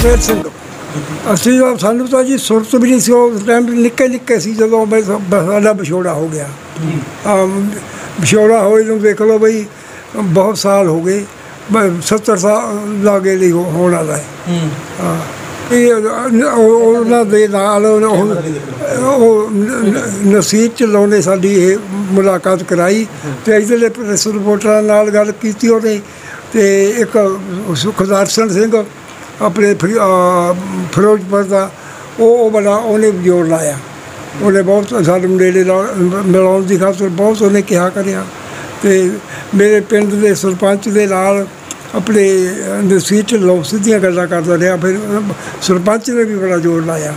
गुरमेल सिंह असली सानू तो जी सुरत भी नहीं सी उस टाइम निक्के निक्के सी जो साडा विछोड़ा हो गया। विछोड़ा होए नूं देख लो बई बहुत साल हो गए, 70 साल लागे नहीं होने वाला है। नसीब च लाने साडी मुलाकात कराई तो इधरले प्रेस रिपोर्टर नाल गल कीती उहने ते एक सुखदर्शन सिंह अपने फिरोजपुर का वो बड़ा उन्हें जोर लाया। उन्हें बहुत सारे नेड़े मिलाने की खातर बहुत उन्हें कहा करिया ते मेरे पिंड के सरपंच के नाल अपने नसीब च लो सीधियाँ गल्लां करदा रहा। फिर सरपंच ने भी बड़ा जोर लाया।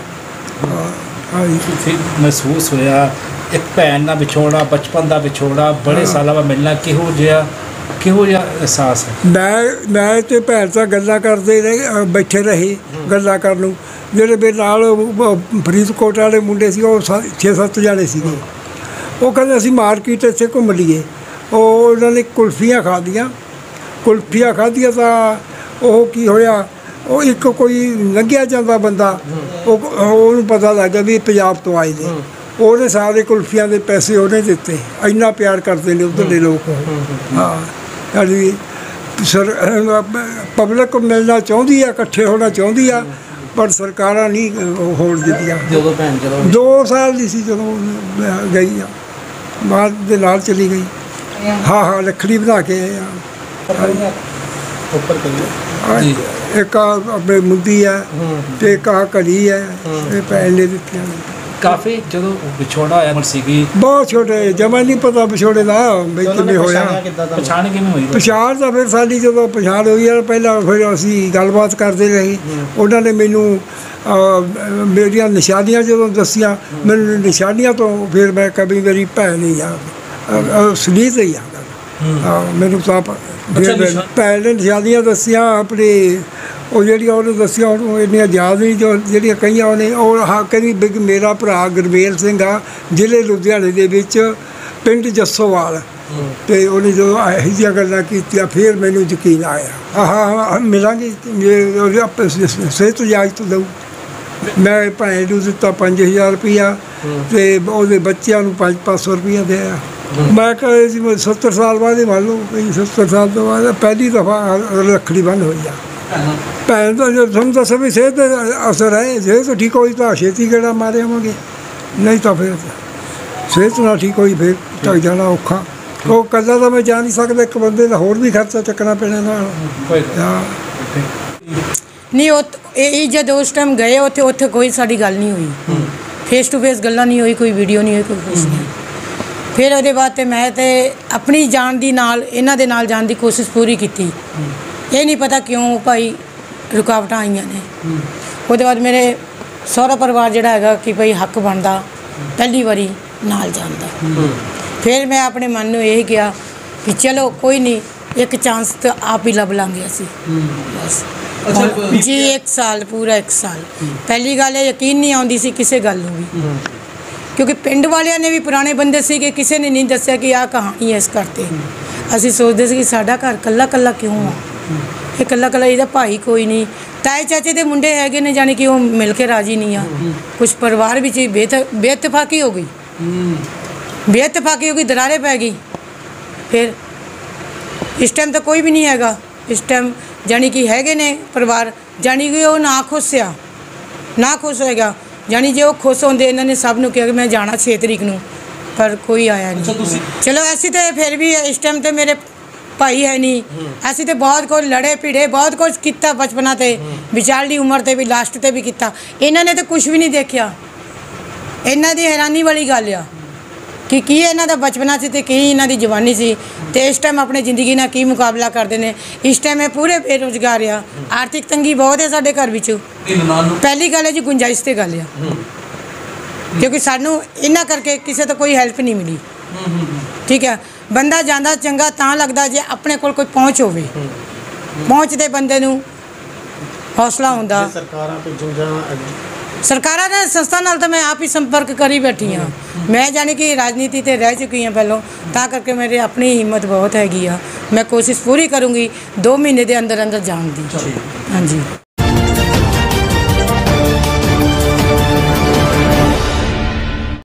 महसूस होया एक भैन नाल विछोड़ा, बचपन का विछोड़ा, बड़े सालों बाद मिलना किहो जिहा एहसास है? मैं तो भैन तो गल्लां करते रहे, बैठे रहे गल्लां करन। ਜਿਹੜੇ ਮੇਰੇ ਨਾਲ ਫਰੀਦਕੋਟ वाले मुंडे सी 6-7 जाने सी। वो कहते ਅਸੀਂ मार्केट ਇੱਥੇ घूम लीए। उन्होंने कुल्फियाँ खादियाँ ਤਾਂ ਉਹ ਕੀ ਹੋਇਆ, ਉਹ ਇੱਕ ਕੋਈ ਲੰਘਿਆ ਜਾਂਦਾ ਬੰਦਾ ਉਹਨੂੰ ਪਤਾ ਲੱਗ ਗਿਆ ਵੀ ਪੰਜਾਬ ਤੋਂ ਆਏ ਨੇ। ਉਹਨੇ ਸਾਰੇ ਕੁਲਫੀਆਂ ਦੇ ਪੈਸੇ ਉਹਨੇ ਦਿੱਤੇ। ਇੰਨਾ ਪਿਆਰ ਕਰਦੇ ਨੇ ਉੱਧਰਲੇ ਲੋਕ। ਹਾਂ ਸਾਡੀ ਪਬਲਿਕ ਮਿਲਣਾ ਚਾਹੁੰਦੀ ਆ, ਇਕੱਠੇ ਹੋਣਾ ਚਾਹੁੰਦੀ ਆ, पर सरकारां नहीं होण दित्तियां। 2 साल की सी जो गई आ, बाद दे नाल चली गई। हाँ लकड़ी बना के एक अपने मुंदी है तो एक घड़ी है, पैसे ने दित्तियां। काफ़ी जो विछोड़ा होया सीगी बहुत छोटे, जमा नहीं पता विछोड़े का बई किवें होया। पछाण किवें होई? पछाण तो फिर साडी जो पछाण हुई है पहला फिर असीं गलबात करते रहे। उन्होंने मैनू मेरिया निशानियां जो दसियां, मैनू निशानियां तो फिर मैं कभी मेरी भैन ही आ सलीत ही आ मैनू तो भैन ने निशानियां दसियां अपनी ਉਹ ਜਿਹੜੀਆਂ ਉਹਨੇ ਦੱਸਿਆ ਉਹਨੂੰ ਇੰਨੀਆਂ ਯਾਦ ਨਹੀਂ ਜੋ ਜਿਹੜੀਆਂ ਕਹੀਆਂ ਉਹਨੇ। ਉਹ ਹਾਂ ਕਹਿੰਦੀ ਵੀ ਮੇਰਾ ਭਰਾ ਗੁਰਮੇਲ ਸਿੰਘ ਆ, ਜ਼ਿਲ੍ਹੇ ਲੁਧਿਆਣੇ ਦੇ ਵਿੱਚ ਪਿੰਡ ਜੱਸੋਵਾਲ। ਅਤੇ ਉਹਨੇ ਜਦੋਂ ਇਹੋ ਜਿਹੀਆਂ ਗੱਲਾਂ ਕੀਤੀਆਂ ਫਿਰ ਮੈਨੂੰ ਯਕੀਨ ਆਇਆ। ਹਾਂ ਮਿਲਾਂਗੇ, ਆਪੇ ਸਿਹਤ ਇਜਾਜ਼ਤ ਦਊ। ਮੈਂ ਭੈਣ ਨੂੰ ਦਿੱਤਾ 5000 ਰੁਪਈਆ ਅਤੇ ਉਹਦੇ ਬੱਚਿਆਂ ਨੂੰ 500 ਰੁਪਈਆ ਦਿਆ। ਮੈਂ ਕਿਹਾ ਜੀ 70 ਸਾਲ ਬਾਅਦ ਹੀ ਮੰਨ ਲਓ 70 ਸਾਲ ਤੋਂ ਬਾਅਦ ਪਹਿਲੀ ਦਫਾ ਰੱਖੜੀ ਬੰਨ੍ਹ ਹੋਈ ਆ। ਭੈਣ ਤਾਂ ਜੋ ਤੁਹਾਨੂੰ ਦੱਸਿਆ ਵੀ ਸਿਹਤ ਅਸਰ ਹੈ, ਸਿਹਤ ਠੀਕ ਹੋਈ ਤਾਂ ਛੇਤੀ ਗੇੜਾ ਮਾਰੇ ਆਵਾਂਗੇ, ਨਹੀਂ ਤਾਂ ਫਿਰ ਸਿਹਤ ਨਾਲ ਠੀਕ ਹੋਈ ਫਿਰ ਢੱਕ ਜਾਣਾ ਔਖਾ। ਉਹ ਇਕੱਲਾ ਤਾਂ ਮੈਂ ਜਾ ਨਹੀਂ ਸਕਦਾ, ਇੱਕ ਬੰਦੇ ਦਾ ਹੋਰ ਵੀ ਖਰਚਾ ਚੱਕਣਾ ਪੈਣਾ ਨਾਲ। ਨਹੀਂ ਇਹ ਜਦੋਂ ਉਸ ਟਾਈਮ ਗਏ ਉੱਥੇ ਕੋਈ ਸਾਡੀ ਗੱਲ ਨਹੀਂ ਹੋਈ, ਫੇਸ ਟੂ ਫੇਸ ਗੱਲਾਂ ਨਹੀਂ ਹੋਈ, ਕੋਈ ਵੀਡੀਓ ਨਹੀਂ ਹੋਈ, ਕੋਈ ਕੁਛ ਨਹੀਂ। ਫਿਰ ਉਹਦੇ ਬਾਅਦ ਤੇ ਮੈਂ ਤੇ ਆਪਣੀ ਜਾਨ ਦੀ ਨਾਲ ਇਹਨਾਂ ਦੇ ਨਾਲ ਜਾਣ ਦੀ ਕੋਸ਼ਿਸ਼ ਪੂਰੀ ਕੀਤੀ। ਇਹ ਨਹੀਂ ਪਤਾ ਕਿਉਂ ਭਾਈ ਰੁਕਾਵਟਾਂ ਆਈਆਂ ਨੇ। ਉਹਦੇ ਬਾਅਦ ਮੇਰੇ ਸਹੁਰਾ ਪਰਿਵਾਰ ਜਿਹੜਾ ਹੈਗਾ ਕਿ ਭਾਈ ਹੱਕ ਬਣਦਾ ਪਹਿਲੀ ਵਾਰੀ ਨਾਲ ਜਾਣ ਦਾ। ਫਿਰ ਮੈਂ ਆਪਣੇ ਮਨ ਨੂੰ ਇਹ ਕਿਹਾ ਕਿ ਚਲੋ ਕੋਈ ਨਹੀਂ, ਇੱਕ ਚਾਂਸ ਤਾਂ ਆਪ ਹੀ ਲੱਭ ਲਾਂਗੇ ਅਸੀਂ ਬਸ ਜੀ। 1 ਸਾਲ ਪੂਰਾ 1 ਸਾਲ ਪਹਿਲੀ ਗੱਲ ਇਹ ਯਕੀਨ ਨਹੀਂ ਆਉਂਦੀ ਸੀ ਕਿਸੇ ਗੱਲ ਨੂੰ ਵੀ, ਕਿਉਂਕਿ ਪਿੰਡ ਵਾਲਿਆਂ ਨੇ ਵੀ ਪੁਰਾਣੇ ਬੰਦੇ ਸੀਗੇ, ਕਿਸੇ ਨੇ ਨਹੀਂ ਦੱਸਿਆ ਕਿ ਆਹ ਕਹਾਣੀ ਹੈ ਇਸ ਘਰ 'ਤੇ। ਅਸੀਂ ਸੋਚਦੇ ਸੀ ਕਿ ਸਾਡਾ ਘਰ ਕੱਲਾ ਕੱਲਾ ਕਿਉਂ ਆ, ਇਹ ਕੱਲਾ ਕੱਲਾ ਇਹਦਾ ਭਾਈ ਕੋਈ ਨਹੀਂ। ਤਾਏ ਚਾਚੇ ਦੇ ਮੁੰਡੇ ਹੈਗੇ ਨੇ, ਜਾਣੀ ਕਿ ਉਹ ਮਿਲ ਕੇ ਰਾਜੀ ਨਹੀਂ ਆ। ਕੁਛ ਪਰਿਵਾਰ ਵਿੱਚ ਹੀ ਬੇਇਤਫਾਕੀ ਹੋ ਗਈ, ਦਰਾਰੇ ਪੈ ਗਈ। ਫਿਰ ਇਸ ਟਾਈਮ ਤਾਂ ਕੋਈ ਵੀ ਨਹੀਂ ਹੈਗਾ। ਇਸ ਟਾਈਮ ਜਾਣੀ ਕਿ ਹੈਗੇ ਨੇ ਪਰਿਵਾਰ, ਜਾਣੀ ਕਿ ਉਹ ਨਾ ਖੁਸ਼ ਹੋਏਗਾ। ਜਾਣੀ ਜੇ ਉਹ ਖੁਸ਼ ਹੁੰਦੇ, ਇਹਨਾਂ ਨੇ ਸਭ ਨੂੰ ਕਿਹਾ ਕਿ ਮੈਂ ਜਾਣਾ 6 ਤਰੀਕ ਨੂੰ, ਪਰ ਕੋਈ ਆਇਆ ਨਹੀਂ। ਚਲੋ ਅਸੀਂ ਤਾਂ ਫਿਰ ਵੀ ਇਸ ਟਾਈਮ ਤੇ ਮੇਰੇ ਭਾਈ ਹੈ ਨਹੀਂ, ਅਸੀਂ ਤਾਂ ਬਹੁਤ ਕੁਝ ਲੜੇ ਭਿੜੇ, ਬਹੁਤ ਕੁਝ ਕੀਤਾ ਬਚਪਨਾ 'ਤੇ, ਵਿਚਾਰਲੀ ਉਮਰ 'ਤੇ ਵੀ, ਲਾਸਟ 'ਤੇ ਵੀ ਕੀਤਾ। ਇਹਨਾਂ ਨੇ ਤਾਂ ਕੁਛ ਵੀ ਨਹੀਂ ਦੇਖਿਆ। ਇਹਨਾਂ ਦੀ ਹੈਰਾਨੀ ਵਾਲੀ ਗੱਲ ਆ ਕਿ ਕੀ ਇਹਨਾਂ ਦਾ ਬਚਪਨਾ ਸੀ ਅਤੇ ਕੀ ਇਹਨਾਂ ਦੀ ਜਵਾਨੀ ਸੀ, ਅਤੇ ਇਸ ਟਾਈਮ ਆਪਣੀ ਜ਼ਿੰਦਗੀ ਨਾਲ ਕੀ ਮੁਕਾਬਲਾ ਕਰਦੇ ਨੇ। ਇਸ ਟਾਈਮ ਇਹ ਪੂਰੇ ਬੇਰੁਜ਼ਗਾਰ ਆ, ਆਰਥਿਕ ਤੰਗੀ ਬਹੁਤ ਹੈ ਸਾਡੇ ਘਰ ਵਿੱਚ। ਪਹਿਲੀ ਗੱਲ ਹੈ ਜੀ ਗੁੰਜਾਇਸ਼ 'ਤੇ ਗੱਲ ਆ, ਕਿਉਂਕਿ ਸਾਨੂੰ ਇਹਨਾਂ ਕਰਕੇ ਕਿਸੇ ਤੋਂ ਕੋਈ ਹੈਲਪ ਨਹੀਂ ਮਿਲੀ। ਠੀਕ ਹੈ, ਬੰਦਾ ਜਾਂਦਾ ਚੰਗਾ ਤਾਂ ਲੱਗਦਾ ਜੇ ਆਪਣੇ ਕੋਲ ਕੋਈ ਪਹੁੰਚ ਹੋਵੇ, ਪਹੁੰਚਦੇ ਬੰਦੇ ਨੂੰ ਹੌਸਲਾ ਹੁੰਦਾ। ਸਰਕਾਰਾਂ ਨੇ ਸੰਸਥਾ ਨਾਲ ਤਾਂ ਮੈਂ ਆਪ ਹੀ ਸੰਪਰਕ ਕਰੀ ਬੈਠੀ ਹਾਂ। ਮੈਂ ਜਾਣੀ ਕਿ ਰਾਜਨੀਤੀ 'ਤੇ ਰਹਿ ਚੁੱਕੀ ਹਾਂ ਪਹਿਲਾਂ, ਤਾਂ ਕਰਕੇ ਮੇਰੀ ਆਪਣੀ ਹਿੰਮਤ ਬਹੁਤ ਹੈਗੀ ਆ। ਮੈਂ ਕੋਸ਼ਿਸ਼ ਪੂਰੀ ਕਰੂੰਗੀ 2 ਮਹੀਨੇ ਦੇ ਅੰਦਰ ਅੰਦਰ ਜਾਣ ਦੀ। ਹਾਂਜੀ।